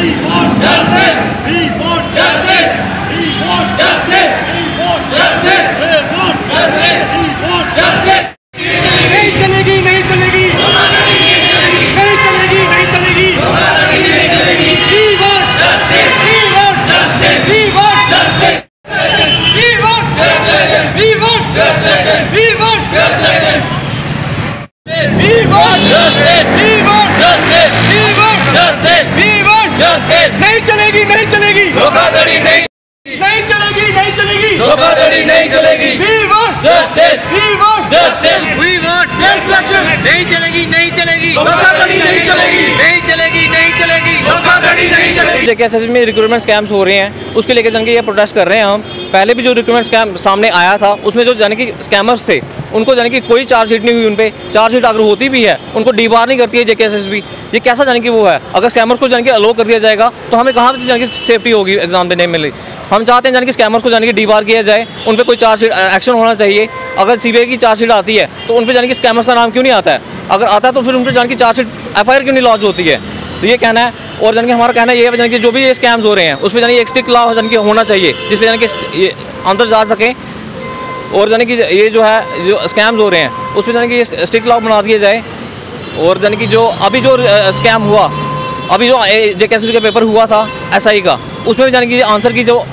want justice. We want justice. We want justice. We want justice. We want justice. We want justice. नहीं चलेगी, नहीं चलेगी, नहीं चलेगी, नहीं चलेगी, नहीं चलेगी, नहीं चलेगी. We want justice. We want justice. We want justice. We want justice. We want justice. We want justice. We want justice. We want justice. We want justice. We want justice. नहीं चलेगी, नहीं चलेगी, धोखाधड़ी नहीं, नहीं चलेगी, नहीं चलेगी, धोखाधड़ी नहीं चलेगी. We want justice. We want justice. We want next election. नहीं चलेगी, नहीं चलेगी, धोखाधड़ी नहीं चलेगी, नहीं चलेगी, नहीं चलेगी, धोखाधड़ी नहीं चलेगी. जेकेएसएसबी में रिक्रूटमेंट स्कैम्स हो रहे हैं, उसके लेकर जान के ये प्रोटेस्ट कर रहे हैं हम. पहले भी जो रिक्रूटमेंट स्कैम सामने आया था उसमें जो जाने की स्कैमर्स थे उनको जाने की कोई चार्जशीट नहीं हुई. उन पे चार्जशीट अगर होती भी है उनको डीबार नहीं करती है जेकेएसएसबी. ये कैसा जाने की वो है? अगर स्कैमर्स को जाने की अलो कर दिया जाएगा तो हमें कहाँ से जाने की सेफ्टी होगी एग्जाम देने में. हम चाहते हैं जाने कि स्कैमर्स को जाने की डीबार किया जाए, उन पर कोई चार्जशीट एक्शन होना चाहिए. अगर सीबीआई की चार्जशीट आती है तो उन पर जाने की स्कैमर्स का नाम क्यों नहीं आता है? अगर आता है तो फिर उन पर जाने की चार्जशीट एफआईआर क्यों नहीं लॉन्च होती है? तो ये कहना है. और जान के हमारा कहना ये है कि जो भी ये स्कैम्स हो रहे हैं उस पर जाने एक स्ट्रिक्ट लॉ जान के होना चाहिए जिस पर जाने कि ये अंदर जा सकें. और जाने कि ये जो है जो स्कैम्स हो रहे हैं उस पर जाने कि स्ट्रिक्ट लॉ बना दिया जाए. और जाने कि जो अभी जो स्कैम हुआ, अभी जो जेकेएसएसबी का पेपर हुआ था एसआई का, उसमें भी जाने कि आंसर की जो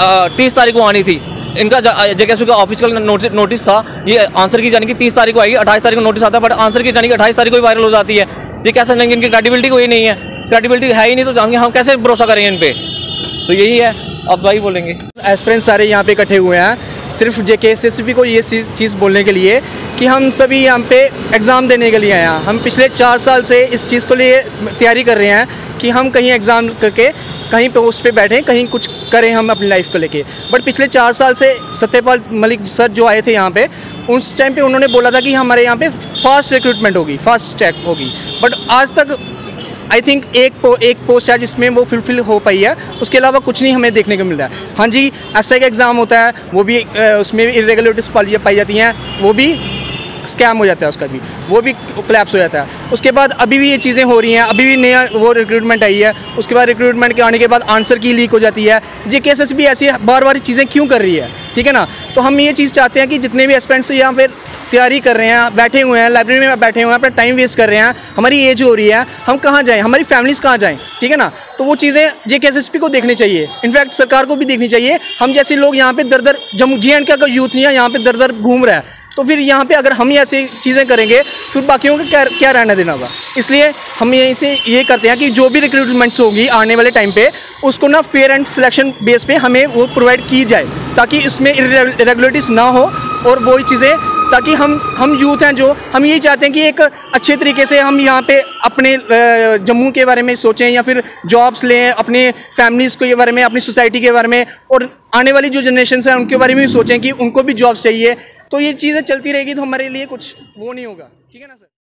30 तारीख को आनी थी, इनका जेकेएसएसबी का ऑफिशियल नोटिस था. ये आंसर की जाने कि 30 तारीख को आएगी, 28 तारीख को नोटिस आता है, बट आंसर की जाने कि 28 तारीख को ही वायरल हो जाती है. ये कैसे जानेंगे? इनकी क्रेडिबिलिटी कोई नहीं है, क्रेडिबिलिटी है ही नहीं, तो जानेंगे हम कैसे भरोसा करेंगे इन पे? तो यही है. अब भाई बोलेंगे. एस्पिरेंट्स सारे यहाँ पे इकट्ठे हुए हैं सिर्फ जेकेएसएसबी को ये चीज़ बोलने के लिए कि हम सभी यहाँ पे एग्ज़ाम देने के लिए आए हैं. हम पिछले 4 साल से इस चीज़ को लिए तैयारी कर रहे हैं कि हम कहीं एग्ज़ाम करके कहीं पोस्ट पे बैठें, कहीं कुछ करें हम अपनी लाइफ को लेके. बट पिछले 4 साल से सत्यपाल मलिक सर जो आए थे यहाँ पे, उस टाइम पे उन्होंने बोला था कि हमारे यहाँ पे फास्ट रिक्रूटमेंट होगी, फास्ट ट्रैक होगी. बट आज तक आई थिंक एक पोस्ट है जिसमें वो फुलफिल हो पाई है, उसके अलावा कुछ नहीं हमें देखने को मिल रहा है. हाँ जी, एसआई का एग्ज़ाम होता है, वो भी उसमें भी इरेगुलरिटीज पाई जाती हैं, वो भी स्कैम हो जाता है, उसका भी वो भी कोलैप्स हो जाता है. उसके बाद अभी भी ये चीज़ें हो रही हैं, अभी भी नया वो रिक्रूटमेंट आई है, उसके बाद रिक्रूटमेंट के आने के बाद आंसर की लीक हो जाती है. जेकेएसएसबी ऐसी बार बार चीज़ें क्यों कर रही है? ठीक है ना. तो हम ये चीज़ चाहते हैं कि जितने भी एस्पिरेंट्स यहाँ पर तैयारी कर रहे हैं, बैठे हुए हैं लाइब्रेरी में, बैठे हुए हैं, अपना टाइम वेस्ट कर रहे हैं, हमारी एज हो रही है, हम कहाँ जाएं, हमारी फैमिलीज़ कहाँ जाएं? ठीक है ना. तो वो चीज़ें जेकेएसएसबी को देखनी चाहिए, इनफैक्ट सरकार को भी देखनी चाहिए. हम जैसे लोग यहाँ पे दर जम्मू JNK का यूथ नहीं है, यहाँ पे दर घूम रहा है, तो फिर यहाँ पे अगर हम ऐसी चीज़ें करेंगे फिर बाकियों का क्या रहना देना होगा. इसलिए हम यहीं से ये करते हैं कि जो भी रिक्रूटमेंट्स होगी आने वाले टाइम पे, उसको ना फेयर एंड सिलेक्शन बेस पे हमें वो प्रोवाइड की जाए, ताकि इसमें इरेगुलरिटीज़ ना हो. और वही चीज़ें, ताकि हम यूथ हैं जो हम यही चाहते हैं कि एक अच्छे तरीके से हम यहाँ पे अपने जम्मू के बारे में सोचें, या फिर जॉब्स लें, अपने फैमिलीज़ के बारे में, अपनी सोसाइटी के बारे में, और आने वाली जो जनरेशन है उनके बारे में भी सोचें कि उनको भी जॉब्स चाहिए. तो ये चीज़ें चलती रहेगी तो हमारे लिए कुछ वो नहीं होगा. ठीक है ना सर.